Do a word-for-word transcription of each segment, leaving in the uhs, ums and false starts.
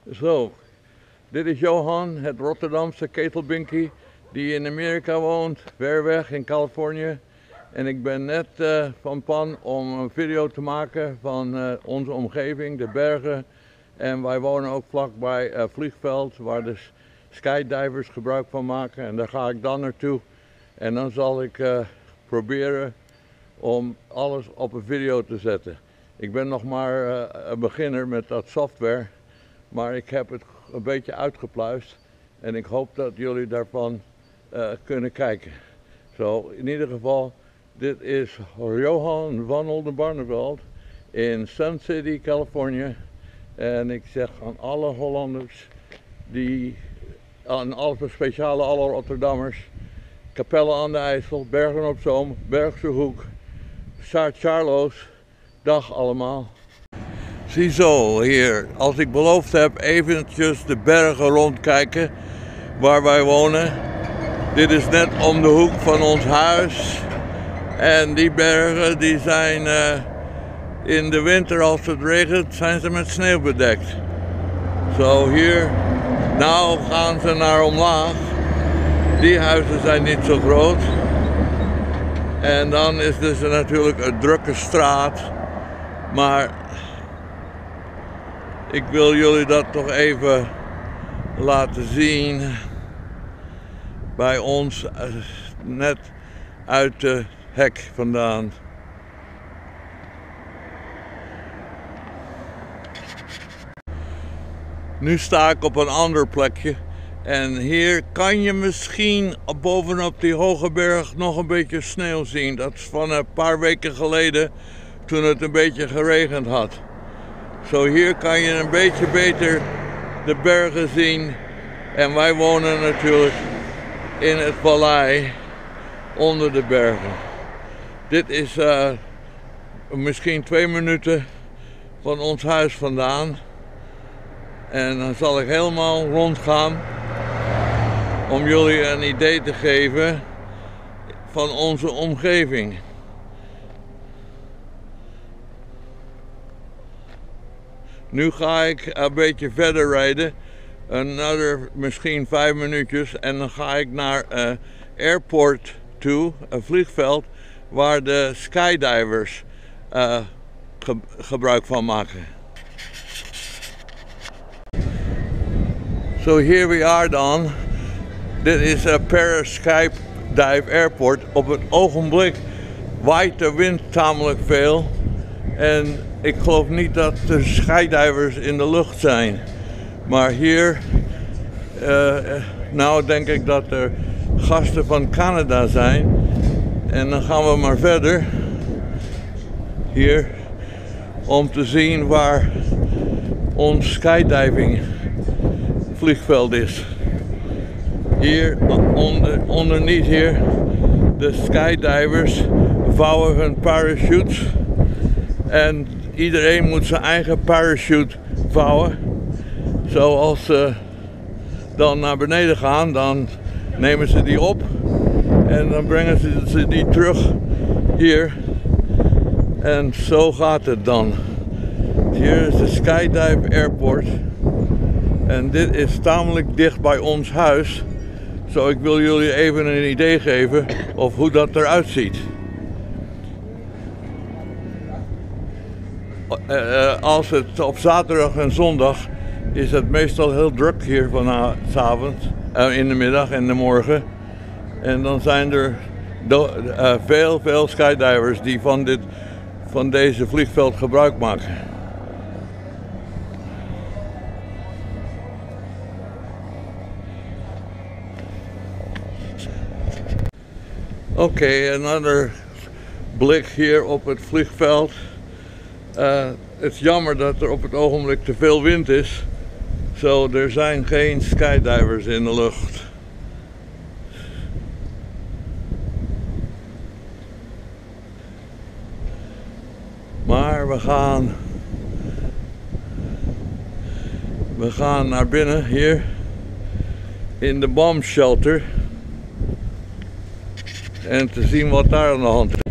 Zo, dit is Johan, het Rotterdamse ketelbinkie, die in Amerika woont, ver weg in Californië. En ik ben net uh, van plan om een video te maken van uh, onze omgeving, de bergen. En wij wonen ook vlakbij een uh, vliegveld waar de skydivers gebruik van maken. En daar ga ik dan naartoe. En dan zal ik uh, proberen om alles op een video te zetten. Ik ben nog maar uh, een beginner met dat software. Maar ik heb het een beetje uitgepluist. En ik hoop dat jullie daarvan uh, kunnen kijken. Zo, in ieder geval, dit is Johan van Oldenbarneveld in Sun City, Californië. En ik zeg aan alle Hollanders, die, aan alle speciale alle Rotterdammers, Capelle aan de IJssel, Bergen op Zoom, Bergse Hoek, Saart-Charloes, dag allemaal. Ziezo, hier, als ik beloofd heb eventjes de bergen rondkijken waar wij wonen. Dit is net om de hoek van ons huis. En die bergen die zijn uh, in de winter als het regent, zijn ze met sneeuw bedekt. Zo hier, nou gaan ze naar omlaag. Die huizen zijn niet zo groot. En dan is dus natuurlijk een drukke straat. Maar ik wil jullie dat toch even laten zien. Bij ons uh, net uit de hek vandaan. Nu sta ik op een ander plekje. En hier kan je misschien bovenop die hoge berg nog een beetje sneeuw zien. Dat is van een paar weken geleden toen het een beetje geregend had. Zo hier kan je een beetje beter de bergen zien. En wij wonen natuurlijk in het vallei onder de bergen. Dit is uh, misschien twee minuten van ons huis vandaan. En dan zal ik helemaal rondgaan om jullie een idee te geven van onze omgeving. Nu ga ik een beetje verder rijden, another, misschien vijf minuutjes, en dan ga ik naar uh, airport toe, een vliegveld, waar de skydivers uh, ge gebruik van maken. So here we are dan. Dit is een Paris Skydive Airport. Op het ogenblik waait de wind tamelijk veel. En ik geloof niet dat er skydivers in de lucht zijn. Maar hier, uh, nou denk ik dat er gasten van Canada zijn. En dan gaan we maar verder. Hier, om te zien waar ons skydiving vliegveld is. Hier onder, onderneath hier, de skydivers vouwen hun parachutes. En iedereen moet zijn eigen parachute vouwen. Zoals ze dan naar beneden gaan, dan nemen ze die op. En dan brengen ze, ze die terug hier. En zo gaat het dan. Hier is de Skydive Airport. En dit is tamelijk dicht bij ons huis. Zo, ik wil jullie even een idee geven of hoe dat eruit ziet. Uh, als het op zaterdag en zondag is het meestal heel druk hier vanavond, uh, in de middag en de morgen. En dan zijn er do, uh, veel, veel skydivers die van, dit, van deze vliegveld gebruik maken. Oké, okay, another blik hier op het vliegveld. Uh, het is jammer dat er op het ogenblik te veel wind is. Zo, er zijn geen skydivers in de lucht. Maar we gaan, we gaan naar binnen hier in de bomb shelter. En te zien wat daar aan de hand is.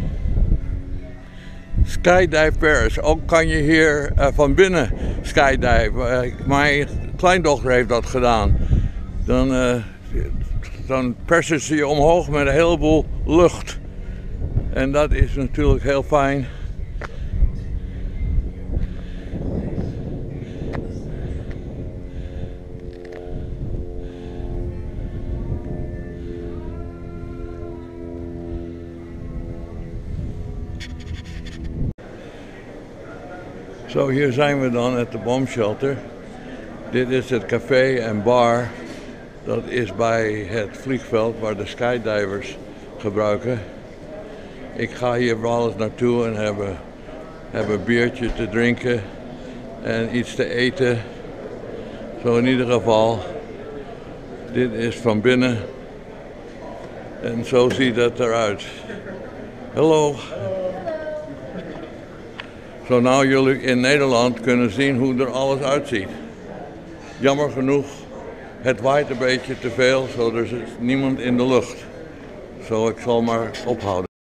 Skydive Paris. Ook kan je hier uh, van binnen skydive. Uh, maar ik kleindochter heeft dat gedaan. Dan, uh, dan persen ze je omhoog met een heleboel lucht. En dat is natuurlijk heel fijn. Zo, hier zijn we dan at de bombshelter. Dit is het café en bar. Dat is bij het vliegveld waar de skydivers gebruiken. Ik ga hier wel eens naartoe en heb een, heb een biertje te drinken en iets te eten. Zo in ieder geval. Dit is van binnen. En zo ziet het eruit. Hallo. Zo nou jullie in Nederland kunnen zien hoe er alles uitziet. Jammer genoeg, het waait een beetje te veel, zo er is niemand in de lucht. Zo, ik zal maar ophouden.